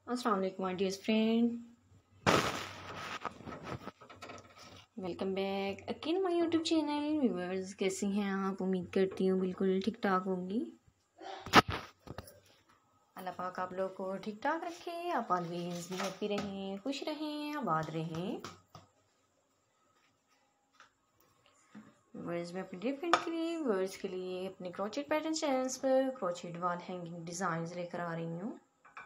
अस्सलाम वालेकुम my dear friend, welcome back again my YouTube channel. Viewers, कैसी हैं आप? उम्मीद करती हूँ बिल्कुल ठीक ठाक होंगी। अल्लाह पाक आप लोग को ठीक ठाक रखे, आप ऑलवेज भी हैप्पी रहें, खुश रहें, आबाद रहें। व्यूअर्स, मैं अपने डियर फ्रेंड के लिए व्यूअर्स के लिए अपने क्रोचेट पैटर्न चैनल्स पर क्रोचेट वॉल हैंगिंग डिज़ाइंस लेकर आ रही हूँ।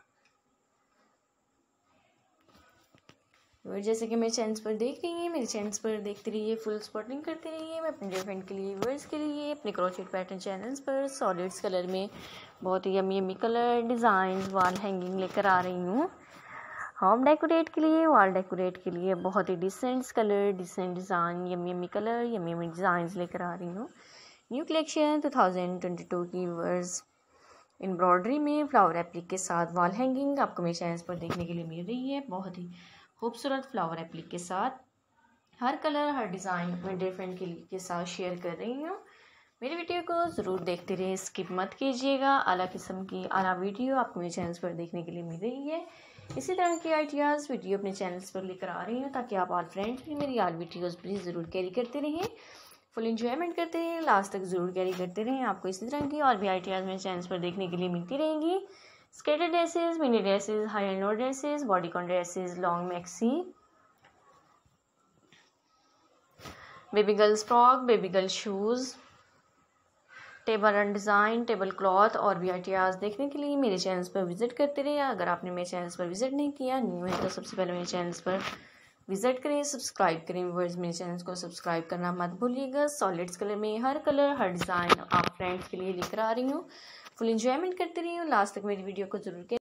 और जैसे कि मेरे चैनल्स पर देख रही हैं, मेरे चैनल्स पर देखते रहिए, फुल सपोर्टिंग करते रहिए। मैं अपने डियर फ्रेंड के लिए व्यूअर्स के लिए अपने क्रोचेट पैटर्न चैनल्स पर सॉलिड्स कलर में बहुत ही yummy colour design wall hanging लेकर आ रही हूँ। होम डेकोरेट के लिए, वॉल डेकोरेट के लिए बहुत ही decent colour, decent design, yummy colour, yummy design लेकर आ रही हूँ। न्यू कलेक्शन 2022 की व्यूअर्स एम्ब्रॉयडरी में फ्लावर एप्लिक के साथ वॉल हैंगिंग आपको मेरे चैनल्स पर देखने के लिए मिल रही है। बहुत ही खूबसूरत फ्लावर एप्लिक के साथ हर कलर हर डिज़ाइन अपने डिफरेंट के साथ शेयर कर रही हूँ। मेरी वीडियो को ज़रूर देखते रहिए, स्किप मत कीजिएगा। आला किस्म की आला वीडियो आपको मेरे चैनल्स पर देखने के लिए मिल रही है। इसी तरह की आइडियाज़ वीडियो अपने चैनल्स पर लेकर आ रही हूँ ताकि आप ऑल फ्रेंड्स भी मेरी ऑल वीडियोज़ प्लीज़ ज़रूर कैरी करते रहें, फुल इंजॉयमेंट करते रहें, लास्ट तक ज़रूर कैरी करते रहें। आपको इसी तरह की और भी आइडियाज़ मेरे चैनल्स पर देखने के लिए मिलती रहेंगी। Skater dresses, mini dresses, high and low dresses, bodycon dresses, long maxi, baby girls frock, baby girl shoes, table and design, table cloth और भी आइडियाज़ देखने के लिए मेरे चैनल्स पर विजिट करते रहिए। अगर आपने मेरे चैनल्स पर विजिट नहीं किया, न्यू है तो सबसे पहले मेरे चैनल्स पर विजिट करें, सब्सक्राइब करें। व्यूअर्स, मेरे चैनल्स को सब्सक्राइब करना मत भूलिएगा। सॉलिड्स कलर में हर कलर हर डिज़ाइन आप फ्रेंड्स के लिए लेकर आ रही हूँ। फुल इंजॉयमेंट करते रही हूँ, लास्ट तक मेरी वीडियो को ज़रूर